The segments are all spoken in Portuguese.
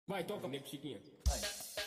Vai, toca, nego Chiquinho. Vai.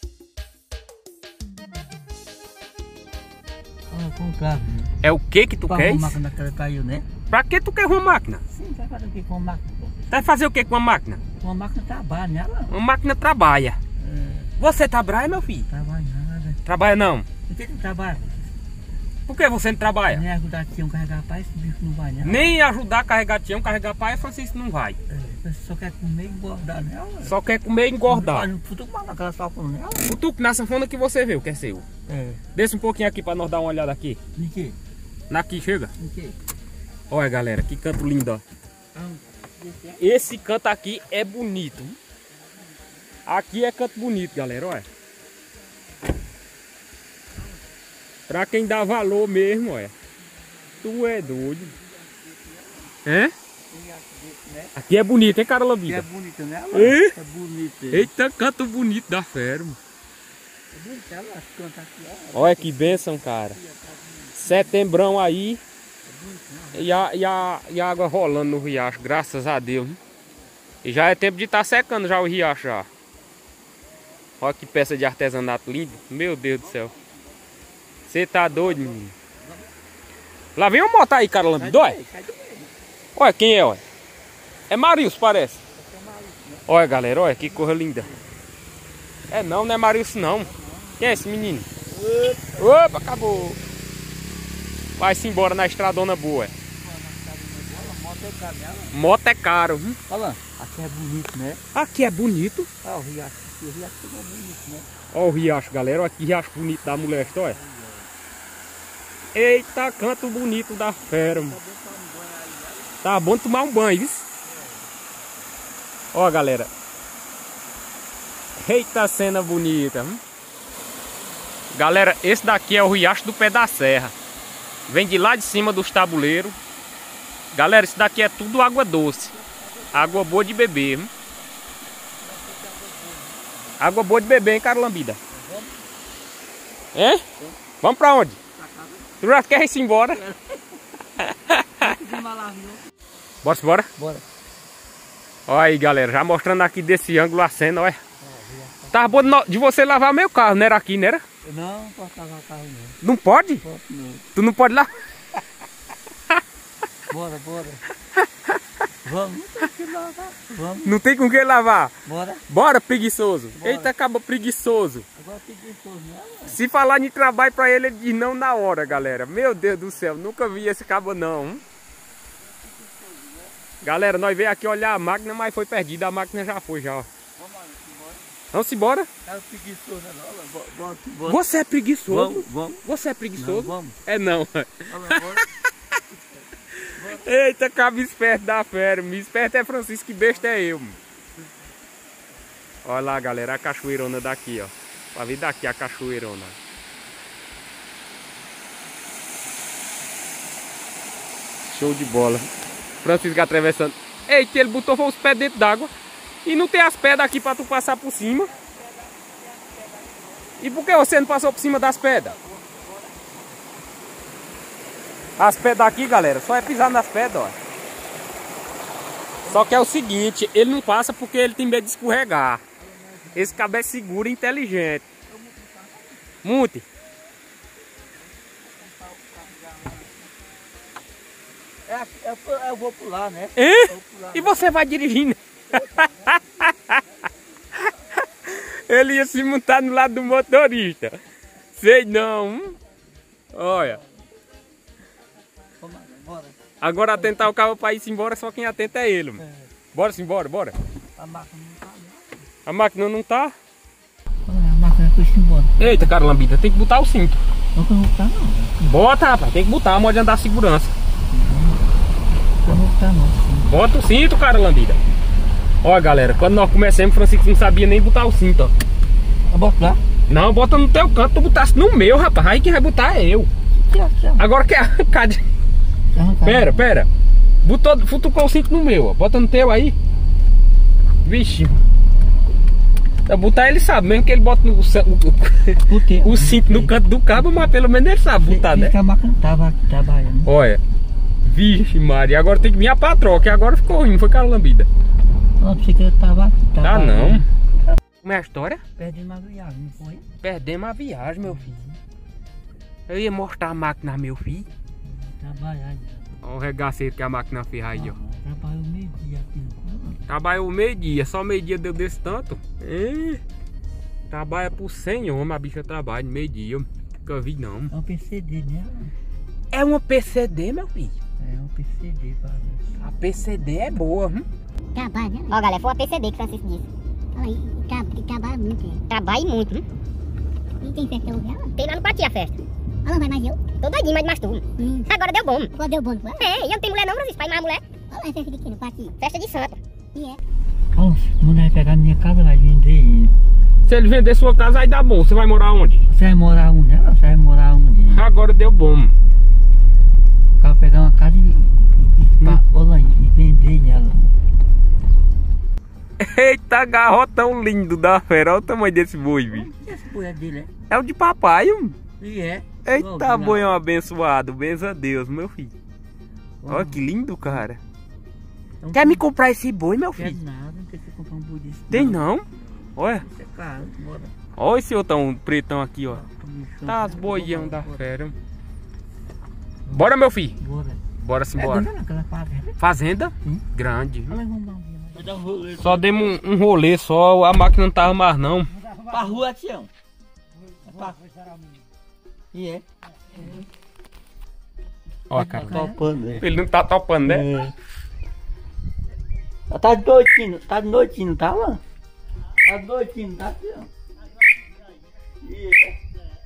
Comprar. É o que tu quer? Uma máquina que caiu, né? Pra que tu quer uma máquina? Sim, vai fazer o que com a máquina? Vai fazer o que com uma máquina? Uma máquina trabalha, né? Uma máquina trabalha. Você trabalha, meu filho? Trabalha nada. Trabalha não. Por que tu trabalha? Por que você não trabalha? Nem ajudar tião a carregar pai, esse bicho não vai, né? Nem ajudar a carregar tião, carregar pai, Francisco não vai. Você só quer comer e engordar, né? Só quer comer e engordar. Não futuca mais naquela safona, né? O tuco na sanfona que você viu, que é seu. Desce um pouquinho aqui pra nós dar uma olhada aqui. De quê? Aqui, chega. De quê? Olha, galera, que canto lindo, ó. Esse canto aqui é bonito. Aqui é canto bonito, galera, olha. Pra quem dá valor mesmo, olha. Tu é doido. É? Aqui é bonito, hein, Carla Vida? É bonito, né? É? É bonito. Eita, canto bonito da fera, mano. É bonito, ela canta aqui, ó. Olha que bênção, cara. Setembrão aí. E a água rolando no riacho, graças a Deus. Hein? E já é tempo de estar secando já o riacho já. Olha que peça de artesanato lindo. Meu Deus do céu. Você tá doido, menino? Lá vem uma moto aí, cara, lambido. Olha quem é, olha. É Marilson, parece. Olha, galera, olha que coisa linda. É não é Marilson não. Quem é esse menino? Opa, acabou. Vai-se embora na estradona boa. Moto é caro. Olha lá, aqui é bonito, né? Aqui é bonito. Olha o riacho é bonito, né? Olha o riacho, galera. Olha que riacho bonito da molesta, olha. Eita, canto bonito da fera, mano. Tá bom tomar um banho, viu? Ó, galera. Eita cena bonita. Galera, esse daqui é o riacho do Pé da Serra. Vem de lá de cima dos tabuleiros. Galera, isso daqui é tudo água doce. Água boa de beber. Água boa de beber, hein, cara lambida? É? Vamos pra onde? Tu já quer ir embora? Bora embora? Bora. Olha aí, galera, já mostrando aqui desse ângulo a cena, olha. Tava bom de você lavar meu carro, não era aqui, não era? Não, não posso lavar o carro não. Não pode? Posso não. Tu não pode lavar? Bora. Vamos, não tem que lavar. Vamos. Não tem com que lavar? Bora. Bora, preguiçoso. Bora. Eita, acaba preguiçoso. Agora preguiçoso, né? Se falar de trabalho pra ele, ele diz não na hora, galera. Meu Deus do céu, nunca vi esse cabo não. Galera, nós veio aqui olhar a máquina, mas foi perdida. A máquina já foi, já. Vamos embora? É preguiçoso, não. Bora. Você é preguiçoso? Vamos. Você é preguiçoso? Não, vamos. É não. Bora. Eita, cabo esperto da fera. Me esperto é Francisco, que besta é eu. Olha lá, galera, a cachoeirona daqui, ó. Pra vir daqui a cachoeirona. Show de bola. Francisco atravessando. Eita, ele botou os pés dentro d'água. E não tem as pedras aqui pra tu passar por cima. E por que você não passou por cima das pedras? As pedras aqui, galera, só é pisar nas pedras, ó. Só que é o seguinte, ele não passa porque ele tem medo de escorregar. Esse cabo é seguro e inteligente. Monte. Eu vou pular, né? É? Vou pular, E você vai dirigindo? Ele ia se montar no lado do motorista. Sei não. Olha. Bora. Agora atentar o carro para ir embora, só quem atenta é ele. Bora embora, bora. A máquina não tá, né? A máquina não tá? A máquina foi embora. Eita, cara lambida, tem que botar o cinto. Não vou botar não. Bota, rapaz, tem que botar, pode andar segurança. Não vou botar não. Bota o cinto, cara lambida. Ó, galera, quando nós começamos, o Francisco não sabia nem botar o cinto, ó. Eu boto lá? Não, bota no teu canto, tu botasse no meu, rapaz. Aí quem vai botar é eu. Agora quer arrancar de... Pera. Futucou o cinto no meu, ó. Bota no teu aí. Vixe. Eu botar ele sabe, mesmo que ele bota o cinto no canto do cabo, mas pelo menos ele sabe botar, né? A máquina tava aqui trabalhando. Olha. Vixe, Maria, agora tem que vir a patroa, que agora ficou ruim, foi cara lambida. Não, pensei que eu tava aqui. Tá não. Como é a história? Perdemos a viagem, não foi? Perdemos a viagem, meu filho. Eu ia mostrar a máquina, meu filho. Trabalhar já. Olha o regaceiro que a máquina fez aí, ó. Trabalhou meio-dia aqui no clube. Trabalhou meio-dia, só meio-dia deu desse tanto. Trabalha por 100 homens, a bicha trabalha de meio-dia. Nunca vi não. É um PCD, né? É uma PCD, meu filho? É um PCD, parece. A PCD é boa, Trabalha, né? Ó, galera, foi uma PCD que o Francisco disse. Olha aí, trabalha muito, é. Trabalha muito, E tem festa hoje, ela? Tem lá no Pati a festa. Ah, não vai mais eu? Tô doidinho, mas mais tu. Agora deu bom. Agora deu bom, foi? É, e eu não tenho mulher não, Francisco, pai mais mulher. Olha lá, festa de quê no Pati? Festa de santo. E é. Olha, se a mulher pegar minha casa, vai vender. Se ele vender sua casa, aí dá bom. Você vai morar onde? Você vai morar onde? Ela vai morar onde? Agora deu bom. O cara pegar uma casa olha, e vender ela. Eita, garrotão lindo da fera. Olha o tamanho desse boi, bicho. Esse boi é dele, É o de papai, E é. Eita, boi é um abençoado. Benza a Deus, meu filho. Olha que lindo, cara. Então, Quer me comprar esse boi, meu Quer filho? nada, não tem que comprar um boi desse. Tem não? Olha. Isso é caro, bora. Olha esse outro pretão aqui, ó. Bichão, Tá as bora, boião da bora. fera. Bora, meu filho. Bora. Bora simbora. É naquela fazenda. Fazenda? Sim. Grande. Olha, vamos dar um dia. Vai dar um rolê. Só demos um rolê só, a máquina não tava mais não. Pra rua, Tião. E é. Ó, cara. Topando, né? Ele não tá topando, né? Tá de noitinho, tá, mano? Tá de noitinho, tá, Tião? E é.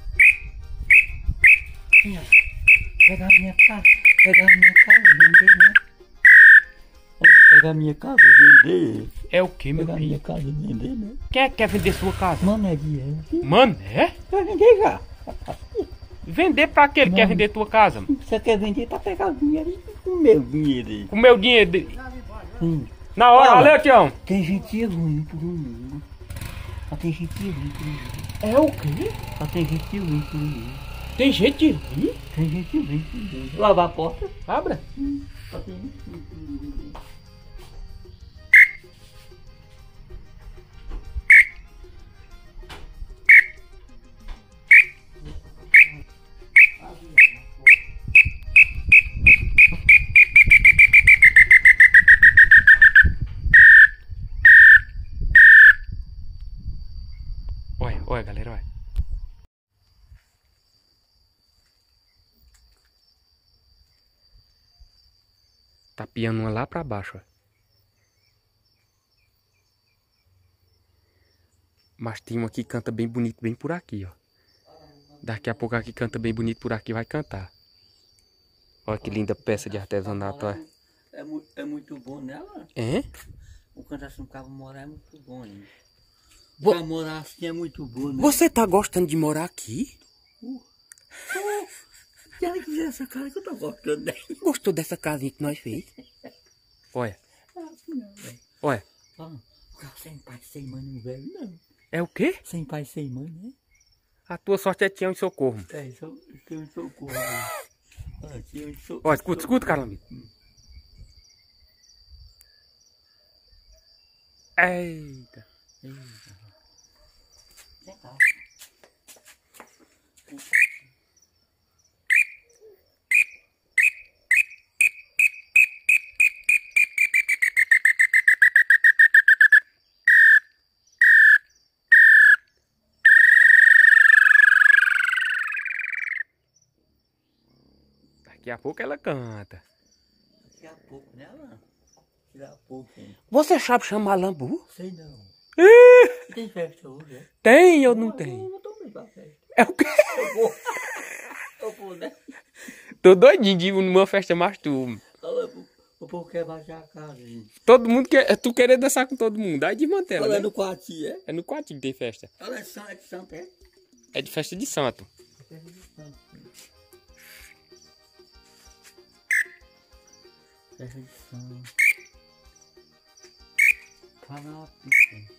Pegar a minha casa, vender, né? Pegar a minha casa, vender. É o que, meu Pegar a minha filho? casa, vender, né? Quem é que quer vender sua casa? Mano, é dinheiro. Mano, é? Vai vender já. Vender pra que ele quer vender tua casa? Você quer vender pra pegar o dinheiro e o meu dinheiro aí. O meu dinheiro dele. Na Fala. hora, valeu, Tião. Tem gente ruim pro mundo. Só tem gente ruim pro mundo. É o quê? Só tem gente ruim pro mundo. Tem gente ruim? Tem gente ruim pro mundo. Lavar a porta. Abra. Só tem gente ruim pro mundo. Olha, galera, olha. Tá piando uma lá pra baixo, ó. Mas tem uma que canta bem bonito, bem por aqui, ó. Daqui a pouco a que canta bem bonito por aqui vai cantar. Olha que linda peça de artesanato, ó. É muito bom nela. É? O canto assim, o cabo morar é muito bom, hein? Pra morar assim é muito bom, né? Você tá gostando de morar aqui? Se ela quiser essa casa que eu tô gostando dela. Gostou dessa casinha que nós fez? Olha, olha. O cara sem pai, sem mãe não velho, não. É o quê? Sem pai, sem mãe, né? A tua sorte é Tião e Socorro. É, isso é um socorro. Olha, escuta, Carlão. Eita. Daqui a pouco ela canta. Daqui a pouco, né, Alain? Daqui a pouco, hein? Você sabe chamar lambu? Sei não. Ih, Tem festa hoje, é? tem ou não tem? Eu não tô bem pra festa. É o quê? Eu vou, né? Tô doidinho de ir numa festa mais tu. O povo quer baixar a casa, gente. Todo mundo quer. Tu querer dançar com todo mundo. Aí de mantela, Olha né? no quartinho, é? É no quartinho que tem festa. Olha, é de santo, é? É de festa de santo. Festa de santo. Festa de santo. Fala uma pizza.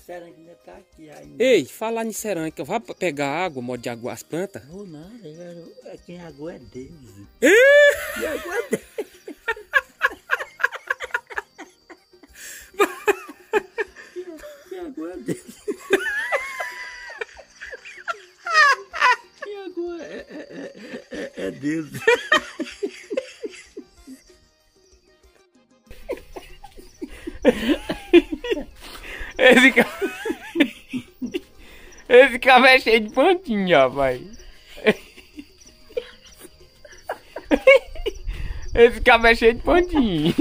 será que ainda tá aqui ainda. Ei, falar em cerâmica, vai pegar água, modo de aguar as plantas? Não, não, quem agora é Deus. Ih! Quem agora é Deus. Quem agora é Deus. Quem agora é Deus. Esse cabelo é cheio de pontinha, rapaz. Esse cabelo é cheio de pontinha.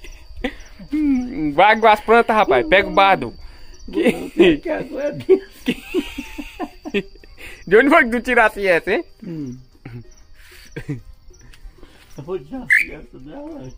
Vai aguar as plantas, rapaz. Pega o bardo. Quem agora é Deus. De onde foi que tu tirasse essa, hein? Eu vou tirar essa dela.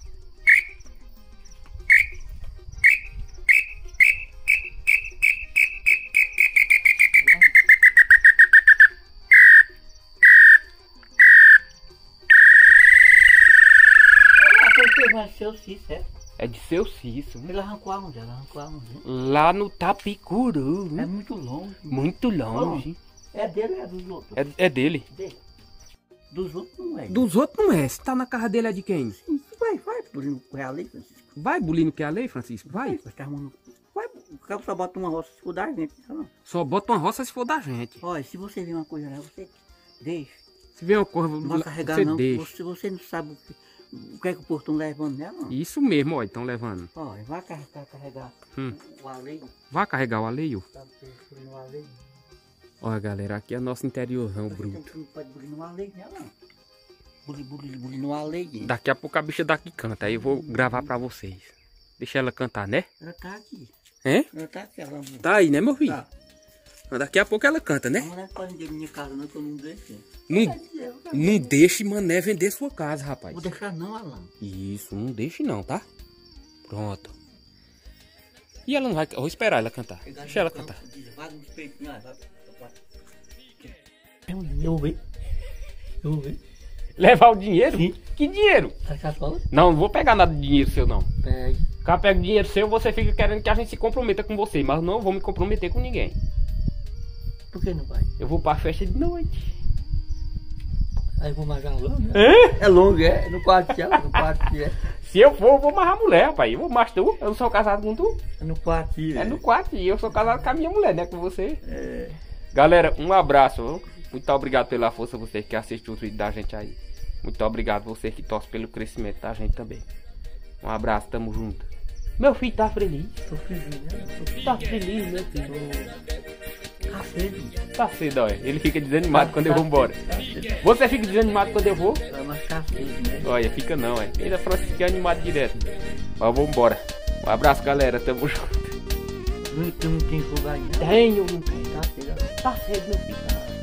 Seu Cício, é? É de seu Cício. Ele arrancou aonde? Ela arrancou aonde? Lá no Tapicuru. É muito longe. Muito longe. É dele ou é dos outros? É dele. Dos outros não é. Dos outros não é. Se tá na casa dele é de quem? Vai, Bulino com a lei, Francisco. Vai, Bulino, que é a lei, Francisco? Vai. Vai, o cara só bota uma roça se for da gente. Não. Só bota uma roça se for da gente. Olha, se você vê uma coisa lá, você deixa. Se vê uma coisa, Não vai carregar você não. deixa. Você não sabe o que é que o portão levando nela, não. Isso mesmo, ó, estão levando. Olha, vai carregar o aleio. Vai carregar o aleio? Tá no aleio. Olha, galera, aqui é nosso interiorzão bruto. Não pode bulir no aleio nela, não. Bulir no aleio. Daqui a pouco a bicha daqui canta, aí eu vou gravar pra vocês. Deixa ela cantar, né? Ela tá aqui. Hein? Ela tá aqui, ela... Tá aí, né, meu filho? Tá. Mas daqui a pouco ela canta, né? Não é pra vender minha casa, não, que eu não deixo. Não deixe Mané vender sua casa, rapaz. Vou deixar não, Alan. Isso, não deixe não, tá? Pronto. E ela não vai... Eu vou esperar ela cantar. Deixa ela cantar. Eu vou ver. Levar o dinheiro? Sim. Que dinheiro? Não vou pegar nada de dinheiro seu, não. Pegue. Caso pegue dinheiro seu, você fica querendo que a gente se comprometa com você. Mas não vou me comprometer com ninguém. Por que não vai? Eu vou pra festa de noite. Aí eu vou marcar longe, né? É? É longe, é? No quarto dela, no quarto é. Se eu for, eu vou amarrar a mulher, rapaz. Eu vou mais tu. Eu não sou casado com tu. É no quarto. É no quarto. E eu sou casado com a minha mulher, né? Com você. É. Galera, um abraço. Viu? Muito obrigado pela força, vocês que assistem os vídeos da gente aí. Muito obrigado, vocês que torcem pelo crescimento da gente também. Um abraço, tamo junto. Meu filho tá feliz. Tô feliz, né? Tá feliz, meu filho. Tá cedo. Tá cedo, olha. Ele fica desanimado quando eu vou embora. Você fica desanimado quando eu vou? Mas tá cedo, né? Olha, fica não, é. Ele é Francisco animado direto. Mas eu vou embora. Um abraço, galera. Tamo junto. Tu não tem fogo aí, né? Tenho, não tenho. Tá cedo. Tá cedo, meu filho.